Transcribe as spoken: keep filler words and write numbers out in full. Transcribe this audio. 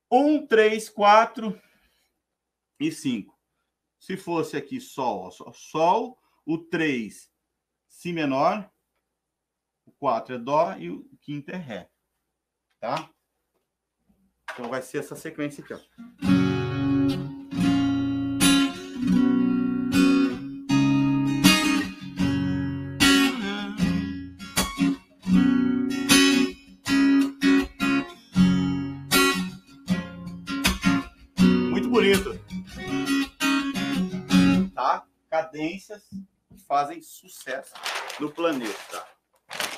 um, três, quatro e cinco. Se fosse aqui Sol, ó, Sol, o três, Si menor, o quatro é Dó e o quinto é Ré. Tá? Então vai ser essa sequência aqui, ó. Muito bonito. Tá? Cadências que fazem sucesso no planeta.